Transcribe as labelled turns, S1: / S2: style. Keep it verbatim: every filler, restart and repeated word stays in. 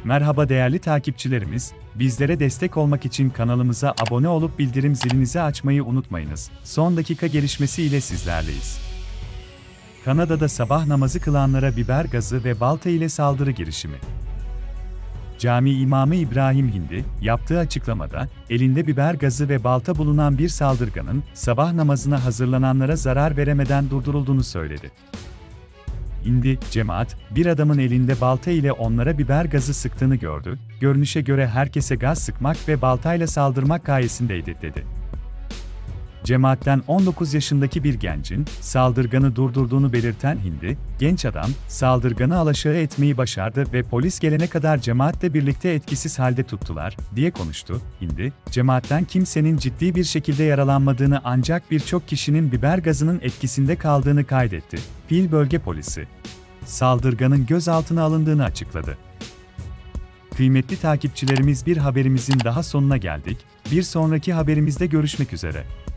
S1: Merhaba değerli takipçilerimiz, bizlere destek olmak için kanalımıza abone olup bildirim zilinizi açmayı unutmayınız. Son dakika gelişmesi ile sizlerleyiz. Kanada'da sabah namazı kılanlara biber gazı ve balta ile saldırı girişimi. Cami imamı İbrahim Hindi, yaptığı açıklamada, elinde biber gazı ve balta bulunan bir saldırganın, sabah namazına hazırlananlara zarar veremeden durdurulduğunu söyledi. Hindi, cemaat, bir adamın elinde balta ile onlara biber gazı sıktığını gördü, görünüşe göre herkese gaz sıkmak ve baltayla saldırmak gayesindeydi, dedi. Cemaatten on dokuz yaşındaki bir gencin, saldırganı durdurduğunu belirten Hindi, genç adam, saldırganı alaşağı etmeyi başardı ve polis gelene kadar cemaatle birlikte etkisiz halde tuttular, diye konuştu. Hindi, cemaatten kimsenin ciddi bir şekilde yaralanmadığını ancak birçok kişinin biber gazının etkisinde kaldığını kaydetti. Pil Bölge Polisi, saldırganın gözaltına alındığını açıkladı. Kıymetli takipçilerimiz, bir haberimizin daha sonuna geldik. Bir sonraki haberimizde görüşmek üzere.